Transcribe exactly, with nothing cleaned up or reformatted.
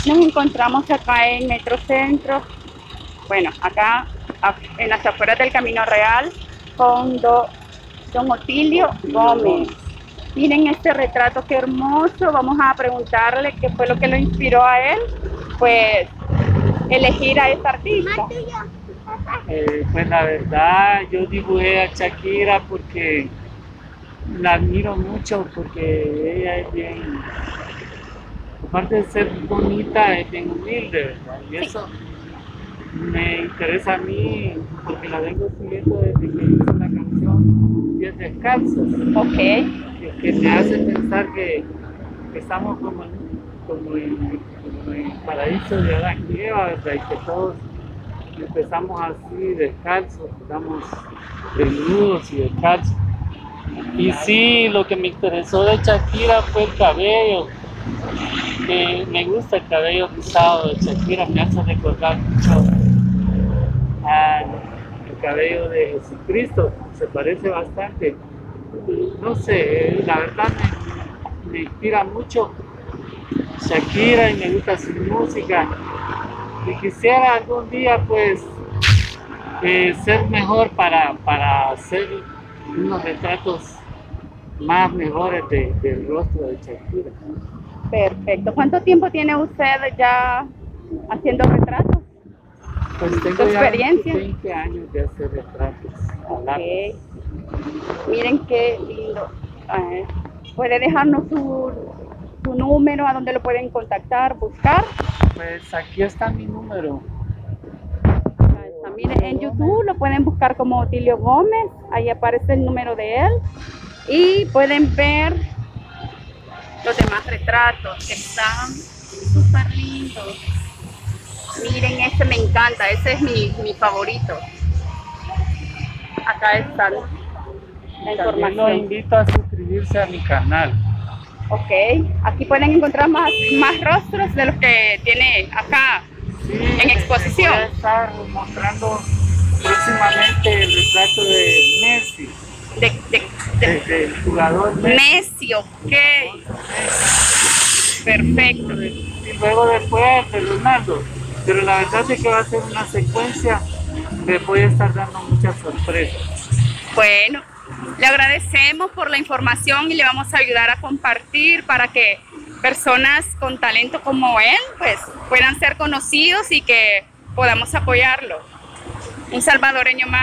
Nos encontramos acá en Metrocentro, bueno, acá en las afueras del Camino Real, con do, don Otilio Gómez. Miren este retrato, qué hermoso. Vamos a preguntarle qué fue lo que lo inspiró a él, pues, elegir a esta artista. Eh, pues la verdad, yo dibujé a Shakira porque la admiro mucho, porque ella es bien, aparte de ser bonita, es bien humilde, ¿verdad? Y eso me interesa a mí porque la vengo siguiendo desde que hice la canción Pies Descalzos. Ok. Que, que me hace pensar que, que estamos como en, como, en, como en el paraíso de Adán y Eva, ¿verdad? Y que todos empezamos así descalzos, estamos desnudos y descalzos. Y sí, lo que me interesó de Shakira fue el cabello. Que me gusta el cabello rizado de Shakira, me hace recordar mucho al cabello de Jesucristo, se parece bastante. No sé, la verdad me, me inspira mucho Shakira y me gusta su música. Y quisiera algún día pues eh, ser mejor para, para hacer unos retratos más mejores de, del rostro de Shakira. Perfecto. ¿Cuánto tiempo tiene usted ya haciendo retratos? Pues tengo ya experiencia? veinte años de hacer retratos. Okay. Miren qué lindo. Ver, ¿puede dejarnos su, su número, a donde lo pueden contactar, buscar? Pues aquí está mi número. Está. Miren, en YouTube lo pueden buscar como Otilio Gómez, ahí aparece el número de él y pueden ver los demás retratos que están súper lindos. Miren, este me encanta, ese es mi, mi favorito. Acá está la información. También los invito a suscribirse a mi canal. Ok, aquí pueden encontrar más, más rostros de los que tiene acá Sí, en exposición. Voy a estar mostrando próximamente el retrato de Messi, De, de, de, de, del jugador Messi. Messi, ok. Perfecto. Y luego después de Ronaldo. Pero la verdad es que va a ser una secuencia, les voy a estar dando muchas sorpresas. Bueno, le agradecemos por la información y le vamos a ayudar a compartir para que personas con talento como él pues puedan ser conocidos y que podamos apoyarlo. Un salvadoreño más.